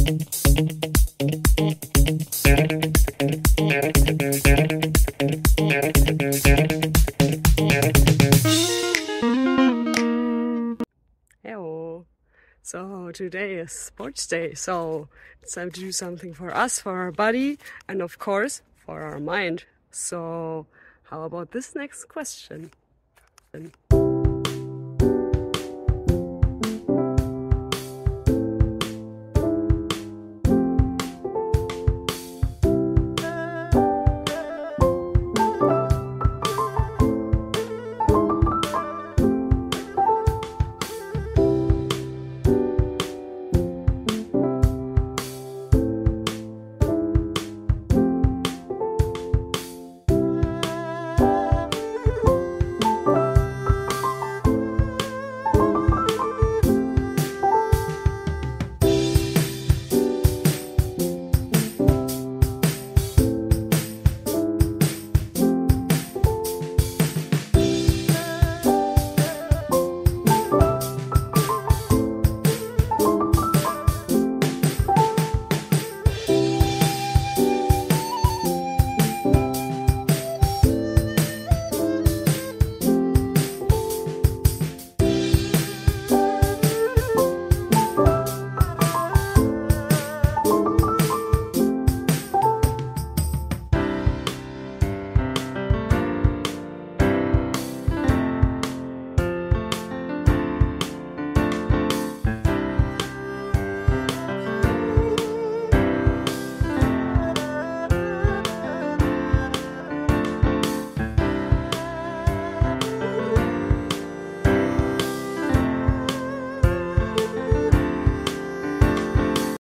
Hello. So today is sports day, so it's time to do something for us, for our body, and of course for our mind. So how about this next question?